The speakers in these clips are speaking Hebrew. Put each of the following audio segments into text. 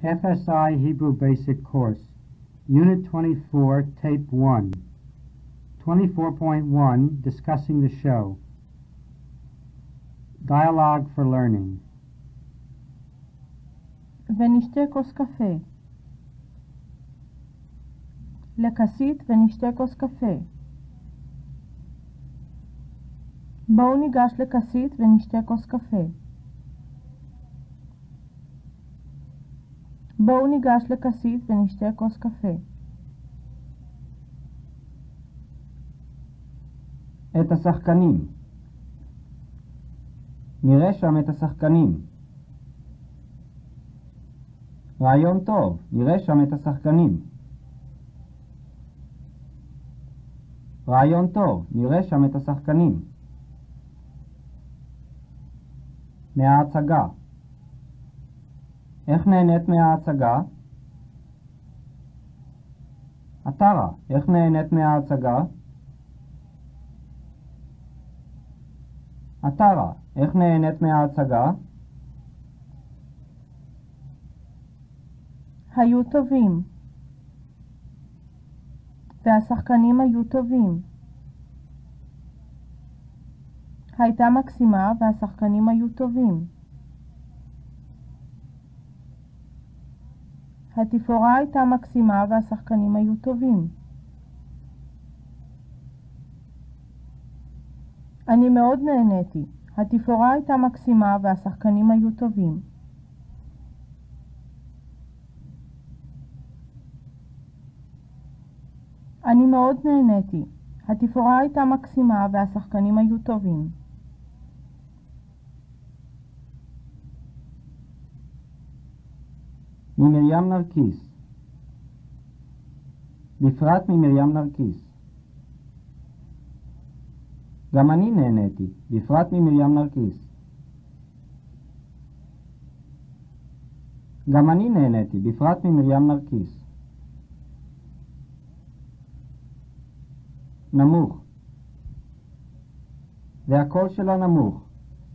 FSI Hebrew Basic Course, Unit 24, Tape 1, 24.1, Discussing the Show. Dialogue for Learning. ונשתה כוס קפה. לכסית ונשתה כוס קפה. בואו ניגש לכסית ונשתה כוס קפה. בואו ניגש לכסית ונשתה כוס קפה. את השחקנים. נראה שם את השחקנים. רעיון טוב, נראה שם את השחקנים. רעיון טוב, נראה שם את השחקנים. מההצגה. איך נהנית מההצגה? אתרה, איך נהנית מההצגה? אתרה, איך נהנית מההצגה? היו טובים. והשחקנים היו טובים. הייתה מקסימה והשחקנים היו טובים. התפאורה הייתה מקסימה והשחקנים היו טובים. אני מאוד נהניתי. התפאורה הייתה מקסימה והשחקנים היו טובים. אני מאוד נהניתי. התפאורה הייתה מקסימה והשחקנים היו טובים. ממרים נרקיס. בפרט ממרים נרקיס. גם אני נהניתי, בפרט ממרים נרקיס. גם אני נהניתי, בפרט ממרים נרקיס. נמוך. והקול שלה נמוך.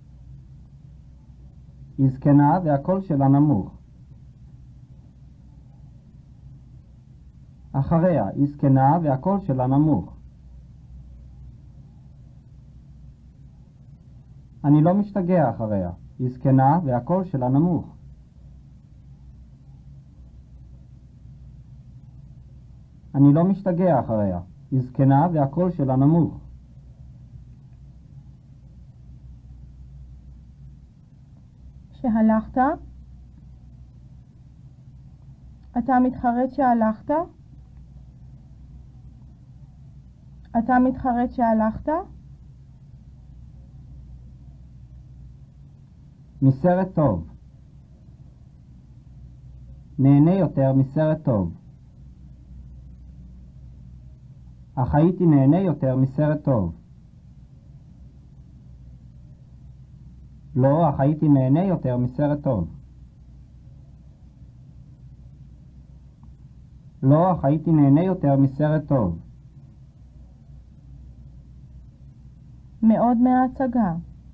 היא זקנה והקול שלה נמוך. אחריה, היא זקנה והקול שלה נמוך. אני לא משתגע אחריה. היא זקנה והקול שלה נמוך. אני לא משתגע אחריה. היא זקנה והקול שלה נמוך. שהלכת? אתה מתחרט שהלכת? אתה מתחרט שהלכת? מסרט טוב. נהנה יותר מסרט טוב. אך הייתי נהנה יותר מסרט טוב. לא, אך הייתי נהנה יותר מסרט טוב. לא, אך הייתי נהנה יותר מסרט טוב. מאוד מההצגה.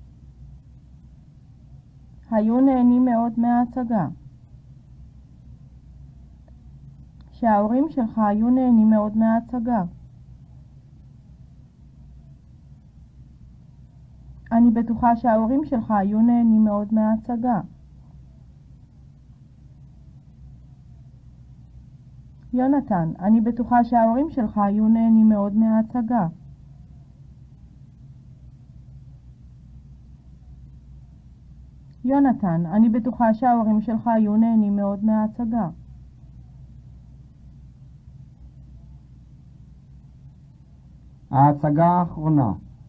היו נהנים מאוד מההצגה. שההורים שלך היו נהנים מאוד מההצגה. אני בטוחה שההורים שלך היו נהנים מאוד מההצגה. יונתן, אני בטוחה שההורים שלך היו נהנים מאוד מההצגה. יונתן, אני בטוחה שההורים שלך היו נהנים מאוד מההצגה. ההצגה האחרונה.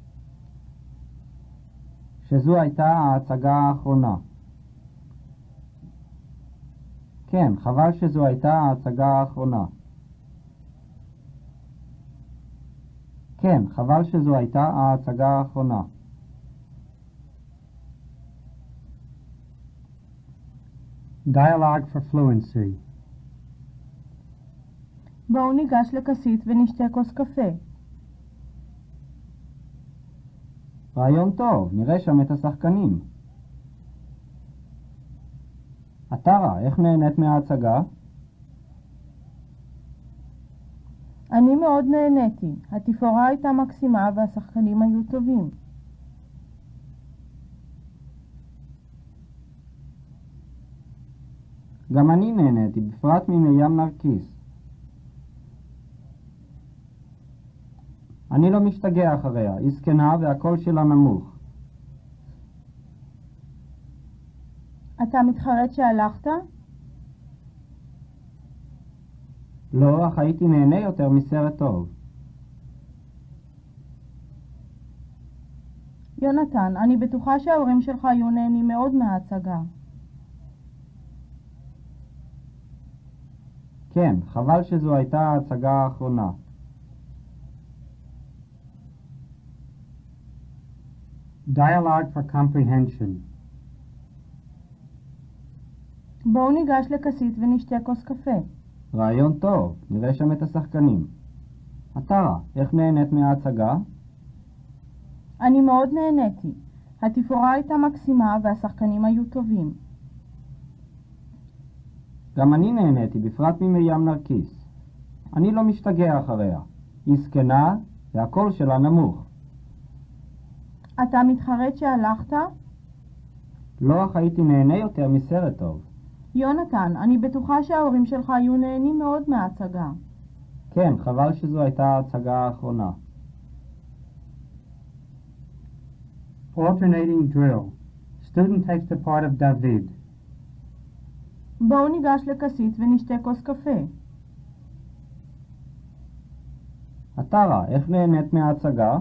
שזו הייתה ההצגה האחרונה. כן, חבל שזו הייתה ההצגה האחרונה. כן, חבל שזו הייתה ההצגה האחרונה. Dialogue for Fluency. בואו ניגש לכסית ונשתה כוס קפה. רעיון טוב, נראה שם את השחקנים. הטרה, איך נהנית מההצגה? אני מאוד נהניתי. התפאורה הייתה מקסימה והשחקנים היו טובים. גם אני נהניתי, בפרט ממרים נרקיס. אני לא משתגע אחריה, היא זקנה והקול שלה נמוך. אתה מתחרט שהלכת? לא, אך הייתי נהנה יותר מסרט טוב. יונתן, אני בטוחה שההורים שלך היו נהנים מאוד מההצגה. כן, חבל שזו הייתה ההצגה האחרונה. Dialogue for comprehension. בואו ניגש לכסית ונשתה כוס קפה. רעיון טוב, נראה שם את השחקנים. הטרה, איך נהנית מההצגה? אני מאוד נהניתי. התפאורה הייתה מקסימה והשחקנים היו טובים. גם אני נהניתי, בפרט ממרים נרקיס. אני לא משתגע אחריה. היא זקנה והקול שלה נמוך. אתה מתחרט שהלכת? לא, אך הייתי נהנה יותר מסרט טוב. יונתן, אני בטוחה שההורים שלך היו נהנים מאוד מההצגה. כן, חבל שזו הייתה ההצגה האחרונה. Alternating drill. Student takes the part of David. בואו ניגש לכסית ונשתה כוס קפה. הטרה, איך נהנית מההצגה?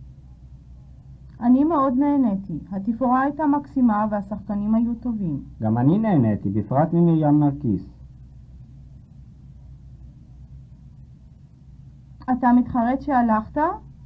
אני מאוד נהניתי. התפאורה הייתה מקסימה והשחקנים היו טובים. גם אני נהניתי, בפרט ממרים נרקיס. אתה מתחרט שהלכת?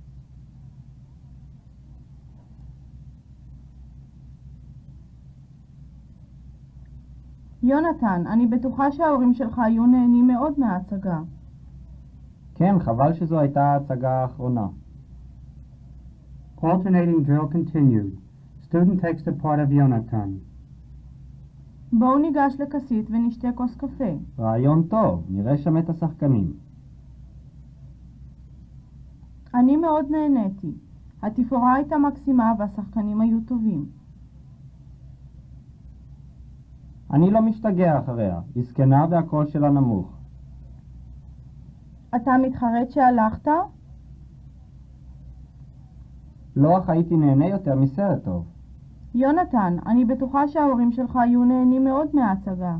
יונתן, אני בטוחה שההורים שלך היו נהנים מאוד מההצגה. כן, חבל שזו הייתה ההצגה האחרונה. Alternating drill continued. Student takes the part of Yonatan. בואו ניגש לכסית ונשתה כוס קפה. רעיון טוב, נראה שם את השחקנים. אני מאוד נהניתי. התפאורה הייתה מקסימה והשחקנים היו טובים. אני לא משתגע אחריה, היא זקנה והקול שלה נמוך. אתה מתחרט שהלכת? לא, אך הייתי נהנה יותר מסרט טוב. יונתן, אני בטוחה שההורים שלך היו נהנים מאוד מההצגה.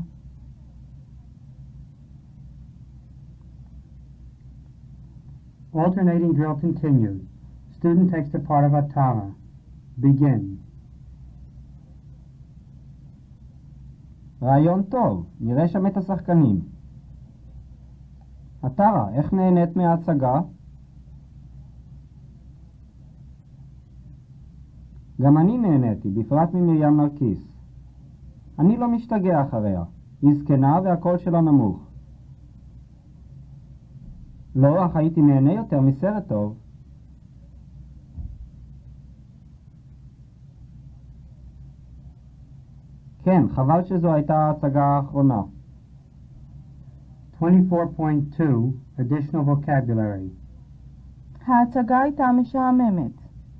Alternating drill continued. Student takes the part of Atara. Begin. רעיון טוב, נראה שם את השחקנים. הטרה, איך נהנית מההצגה? גם אני נהניתי, בפרט ממרים נרקיס. אני לא משתגע אחריה, היא זקנה והקול שלה נמוך. לא, אך הייתי נהנה יותר מסרט טוב. כן, חבל שזו הייתה ההצגה האחרונה. 24.2 Additional Vocabulary. ההצגה הייתה משעממת.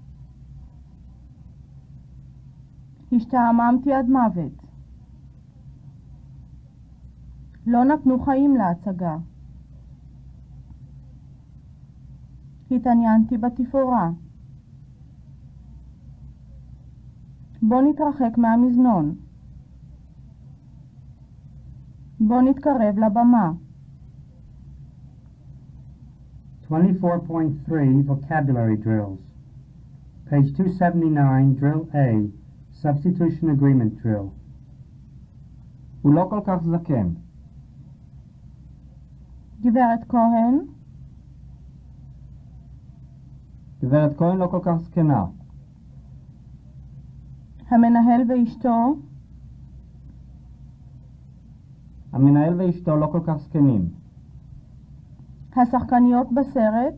השתעממתי עד מוות. לא נתנו חיים להצגה. התעניינתי בתפאורה. בוא נתרחק מהמזנון. בוא נתקרב לבמה. 24.3 Vocabulary Drills. Page 279, Drill A, Substitution Agreement Drill. הוא לא כל כך זקן. גברת כהן, גברת כהן לא כל כך זקנה. המנהל ואשתו, המנהל ואשתו לא כל כך זקנים. השחקניות בסרט,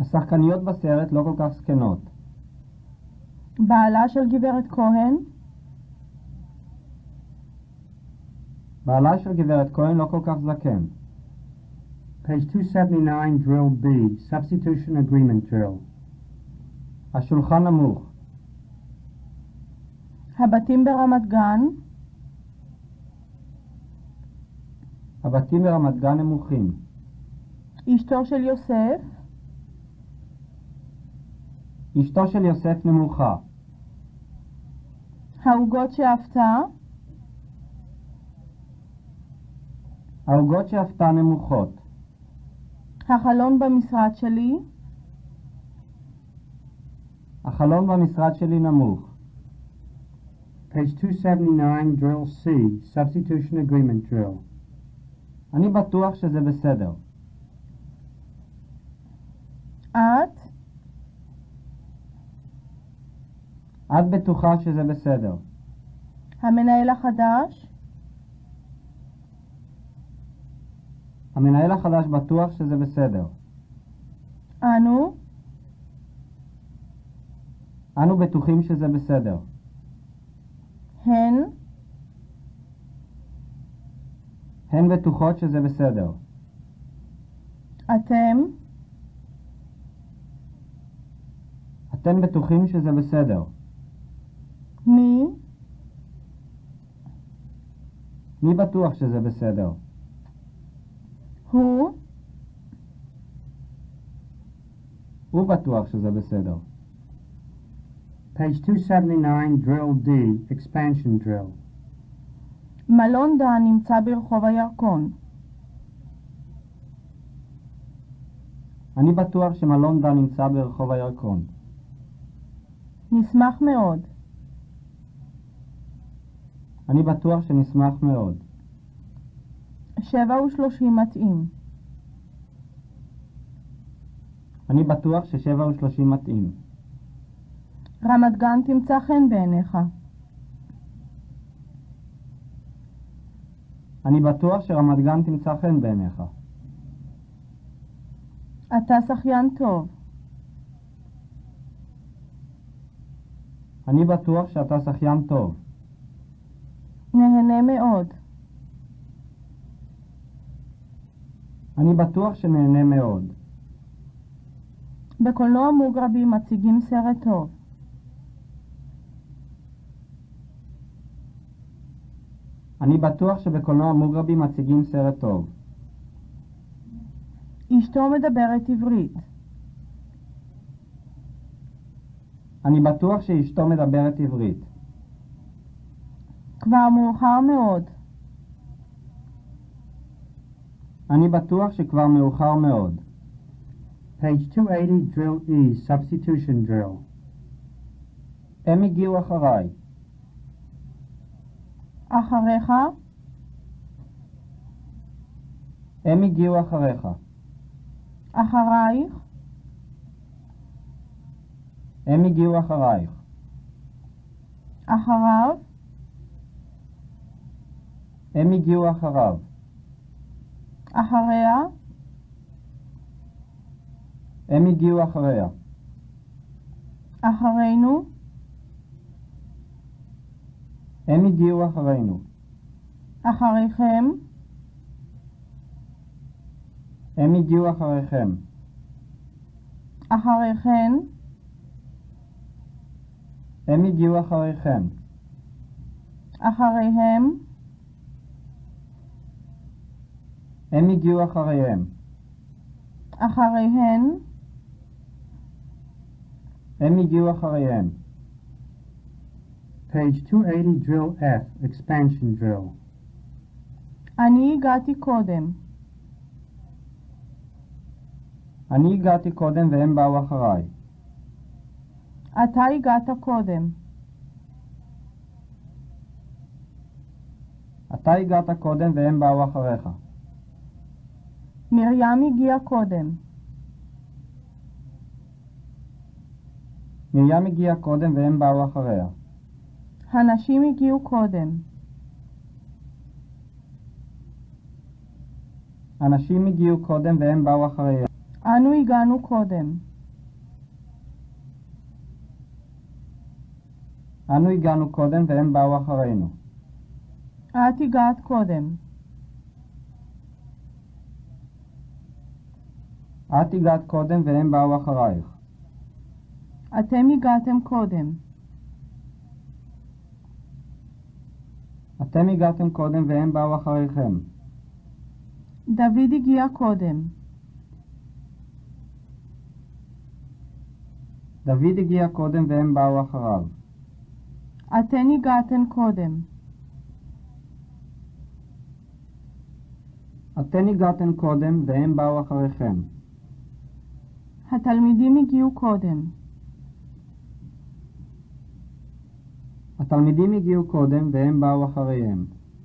השחקניות בסרט לא כל כך זקנות. בעלה של גברת כהן, בעלה של גברת כהן לא כל כך זקן. Page 279, drill B, substitution agreement drill. השולחן נמוך. הבתים ברמת גן, הבתים ברמת גן נמוכים. אשתו של יוסף, אשתו של יוסף נמוכה. העוגות שאפתה, העוגות שאפתה נמוכות. החלון במשרד שלי, החלון במשרד שלי נמוך. Page 279, drill C, substitution agreement drill. אני בטוח שזה בסדר. את בטוחה שזה בסדר. המנהל החדש, המנהל החדש בטוח שזה בסדר. אנו בטוחים שזה בסדר. הן בטוחות שזה בסדר. אתם בטוחים שזה בסדר. מי בטוח שזה בסדר? הוא בטוח שזה בסדר. Page 279, drill D, expansion drill. מלון דן נמצא ברחוב הירקון. אני בטוח שמלון דן נמצא ברחוב הירקון. נשמח מאוד. אני בטוח שנשמח מאוד. 7:30 מתאים. אני בטוח ש7:30 מתאים. רמת גן תמצא חן בעיניך. אני בטוח שרמת גן תמצא חן בעיניך. אתה שחיין טוב. אני בטוח שאתה שחיין טוב. נהנה מאוד. אני בטוח שנהנה מאוד. בקולנוע מוגרבי מציגים סרט טוב. אני בטוח שבקולנוע מוגרבי מציגים סרט טוב. אשתו מדברת עברית. אני בטוח שאשתו מדברת עברית. כבר מאוחר מאוד. אני בטוח שכבר מאוחר מאוד. Page 280, drill E, substitution drill. הם הגיעו אחריי. אחריך? הם הגיעו אחריך. אחרייך? הם הגיעו אחרייך. אחריו? הם הגיעו אחריו. אחריה? הם הגיעו אחריה. אחרינו? הם הגיעו אחרינו. אחריכם? הם הגיעו אחריכם. אחריכן? הם הגיעו אחריכם. אחריהם? הם הגיעו אחריהם. אחריהן? הם הגיעו אחריהם. Page 280, drill F, expansion drill. אני הגעתי קודם. אני הגעתי קודם והם באו אחריי. אתה הגעת קודם. אתה הגעת קודם והם באו אחריך. מרים הגיעה קודם. מרים הגיעה קודם והם באו אחריה. הנשים הגיעו קודם. אנשים הגיעו קודם והם באו אחריהם. אנו הגענו קודם. אנו הגענו קודם והם באו אחרינו. את הגעת קודם. את הגעת קודם והם באו אחרייך. אתם הגעתם קודם. אתם הגעתם קודם והם באו אחריכם. דוד הגיע קודם. דוד הגיע קודם והם באו אחריו. אתן הגעתן קודם. אתן הגעתן קודם והם באו אחריכם. התלמידים הגיעו קודם. התלמידים הגיעו קודם והם באו אחריהם.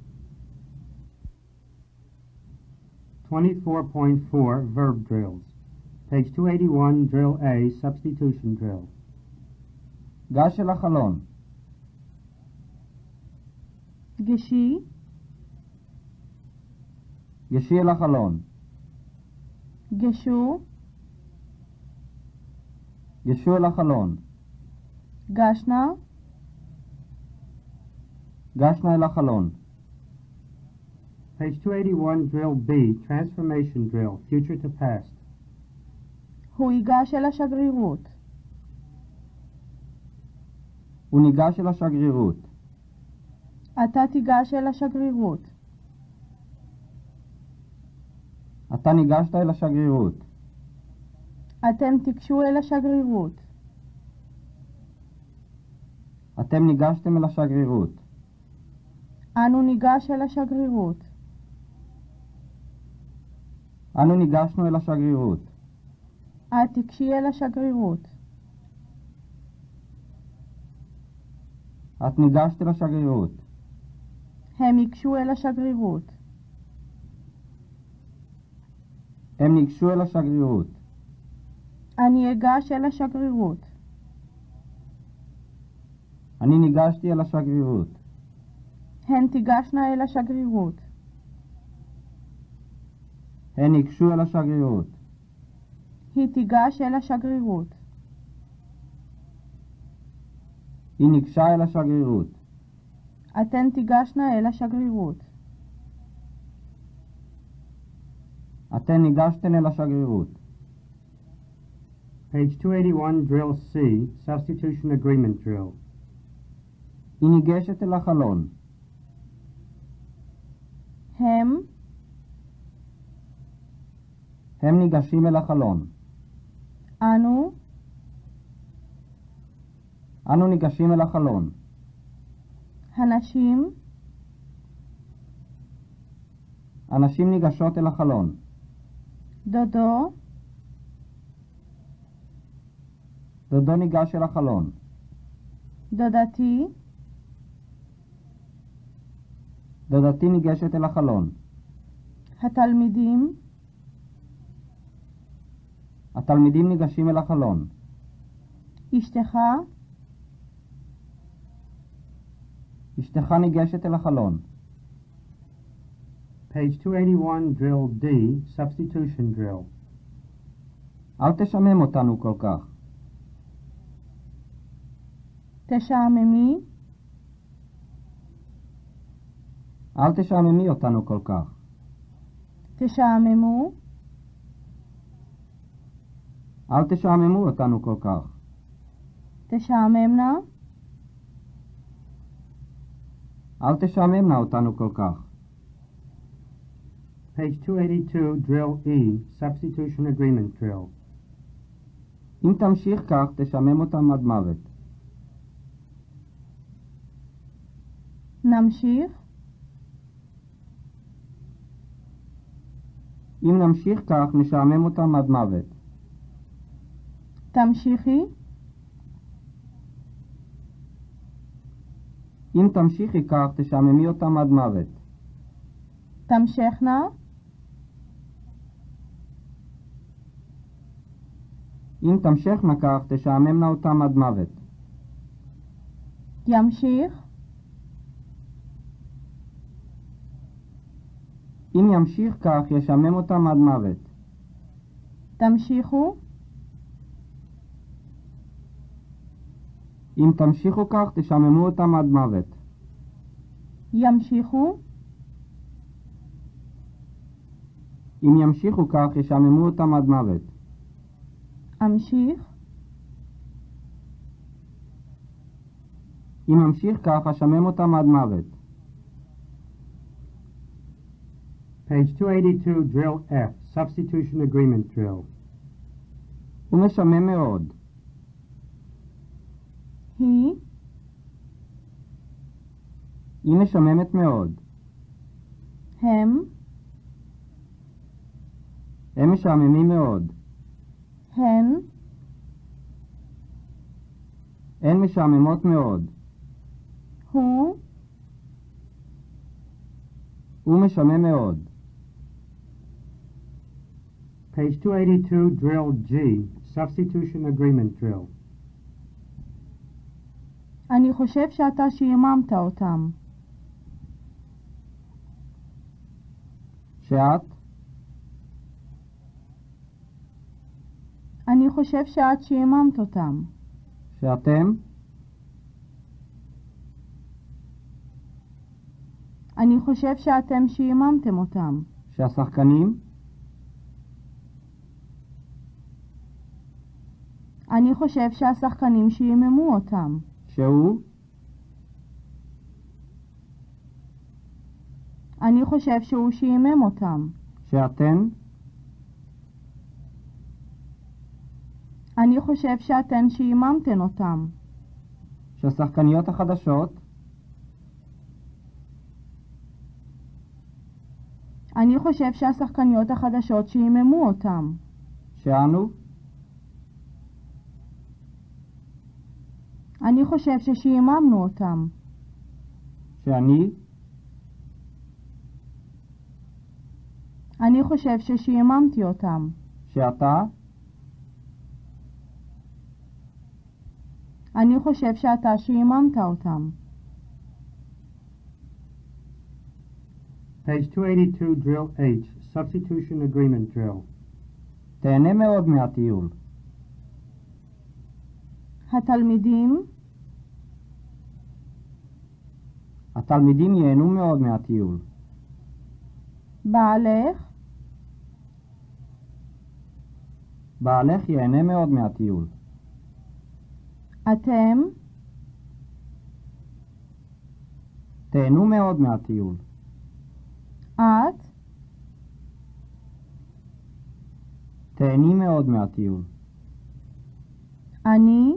24.4 Verb Drills. Page 281, Drill A, Substitution Drill. גש אל החלון. גשי, גשי אל החלון. גשו, גשו אל החלון. גשנה, גשנה אל החלון. Page 281, Drill B, Transformation Drill, Future to Past. הוא ייגש אל השגרירות. הוא ניגש אל השגרירות. אתה תיגש אל השגרירות. אתה ניגשת אל השגרירות. אתם תיגשו אל השגרירות. אתם ניגשתם אל השגרירות. אנו ניגש אל השגרירות. אנו ניגשנו אל השגרירות. את תיגשי אל השגרירות. את ניגשת אל השגרירות. הם ייגשו אל השגרירות. הם ניגשו אל השגרירות. אני אגש אל השגרירות. אני ניגשתי אל השגרירות. הן תיגשנה אל השגרירות. הן ניגשו אל השגרירות. היא תיגש אל השגרירות. היא ניגשה אל השגרירות. אתן תיגשנה אל השגרירות. אתן ניגשתן אל השגרירות. Page 281, Drill C, Substitution Agreement Drill. היא ניגשת אל החלון. הם ניגשים אל החלון. אנו ניגשים אל החלון. הנשים הנשים ניגשות אל החלון. דודו דודו ניגש אל החלון. דודתי דודתי ניגשת אל החלון. התלמידים ניגשים אל החלון. אשתך ניגשת אל החלון. Page 281, Drill D, Substitution Drill. אל תשמם אותנו כל כך. תשעממי, אל תשעממי אותנו כל כך. תשעממו, אל תשעממו אותנו כל כך. תשעממנה, אל תשעממנה אותנו כל כך. Page 282, Drill E, Substitution Agreement Drill. אם תמשיך כך, תשעמם אותם עד מוות. נמשיך, אם נמשיך כך, נשעמם אותם עד מוות. תמשיכי, אם תמשיכי כך, תשעממי אותם עד מוות. תמשכנה, אם תמשכנה כך, תשעממנה אותם עד מוות. ימשיך, אם ימשיך כך, ישעמם אותם עד מוות. תמשיכו, אם תמשיכו כך, תשעממו אותם עד מוות. ימשיכו, אם ימשיכו כך, ישעממו אותם עד מוות. אמשיך, אם אמשיך כך, אשמם אותם עד מוות. Page 282, drill F, substitution agreement drill. הוא משמם מאוד. היא, היא משממת מאוד. הם, הם משעממים מאוד. הן, הן משעממות מאוד. הוא, הוא משמם מאוד. Page 282, drill G, substitution agreement drill. אני חושב שאתה שיממת אותם. שאת, אני חושב שאת שיממת אותם. שאתם, אני חושב שאתם שיממתם אותם. שהשחקנים, אני חושב שהשחקנים שיממו אותם. שהוא, אני חושב שהוא שימם אותם. שאתן, אני חושב שאתן שיממתן אותם. שהשחקניות החדשות, אני חושב שהשחקניות החדשות שיממו אותם. שאנו, אני חושב ששיממנו אותם. שאני, אני חושב ששיממתי אותם. שאתה, אני חושב שאתה שיממת אותם. Page 282, drill H, substitution agreement drill. תהנה מאוד מהטיול. התלמידים, התלמידים ייהנו מאוד מהטיול. בעלך, בעלך ייהנה מאוד מהטיול. אתם, תהנו מאוד מהטיול. את, תהני מאוד מהטיול. אני,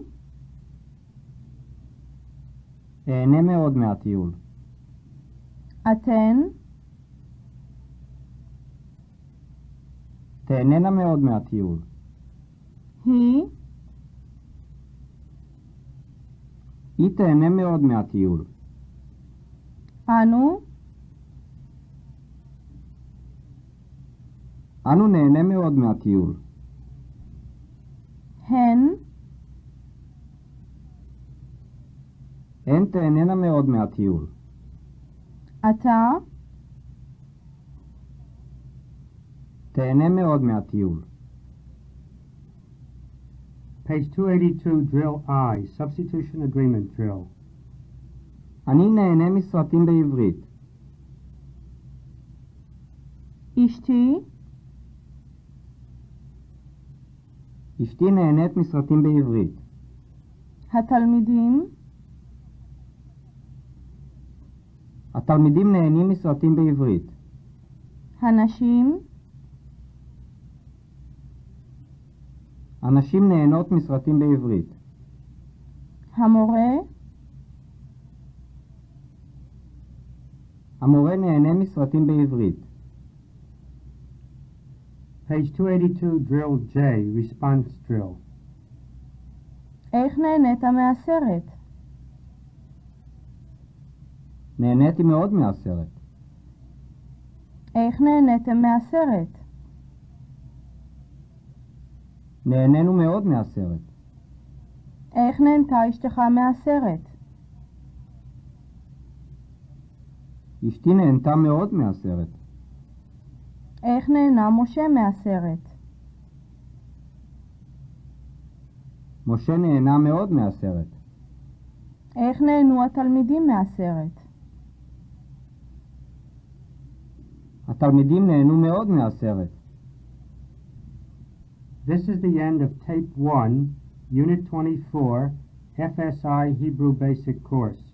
אהנה מאוד מהטיול. אתן, תהננה מאוד מהטיול. היא, היא תהנה מאוד מהטיול. אנו, אנו נהנה מאוד מהטיול. הן, הן תהננה מאוד מהטיול. אתה, תהנה מאוד מהטיול. Page 282, drill I, substitution agreement drill. אני נהנה מסרטים בעברית. אשתי, אשתי נהנית מסרטים בעברית. התלמידים, התלמידים נהנים מסרטים בעברית. הנשים, הנשים נהנות מסרטים בעברית. המורה, המורה נהנה מסרטים בעברית. Page 282, drill J, response drill. איך נהנית מהסרט? נהניתי מאוד מהסרט. איך נהניתם מהסרט? נהנינו מאוד מהסרט. איך נהנתה אשתך מהסרט? אשתי נהנתה מאוד מהסרט. איך נהנה משה מהסרט? משה נהנה מאוד מהסרט. איך נהנו התלמידים מהסרט? התלמידים נהנו מאוד מהסרט. This is the end of Tape 1, Unit 24, FSI Hebrew Basic Course.